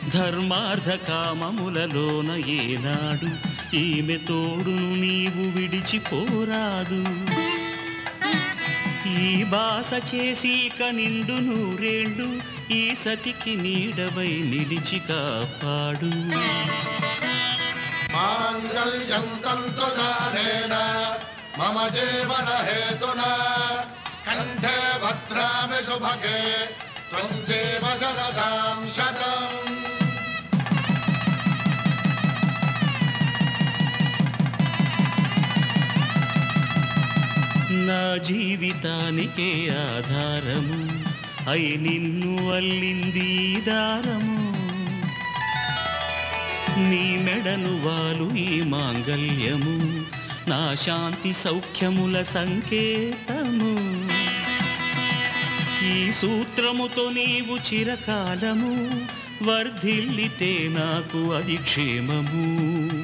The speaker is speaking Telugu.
ధర్మార్థ కామములలోన ఏనాడు ఈమె తోడును నీవు విడిచిపోరాదు. ఈ బాస చేసి కనిండు నూరేళ్ళు ఈ సతికి నీడవై నిలిచి కాపాడు. మాంగళ్యం తంతునానేన మమ జీవన హేతునా కంఠే భద్రామి శుభగే త్వం జీవ శరదాం శతం. నా జీవితానికే ఆధారము అయి నిన్ను అల్లింది దారము. నీ మెడను వాలు ఈ మాంగళ్యము నా శాంతి సౌఖ్యముల సంకేతము. ఈ సూత్రముతో నీవు చిరకాలము వర్ధిల్లితే నాకు అది క్షేమము.